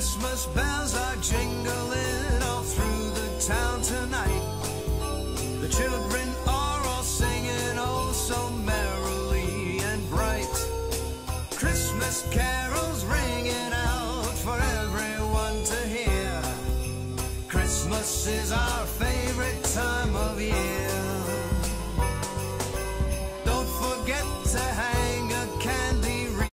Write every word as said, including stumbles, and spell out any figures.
Christmas bells are jingling all through the town tonight. The children are all singing oh so merrily and bright. Christmas carols ringing out for everyone to hear. Christmas is our favorite time of year.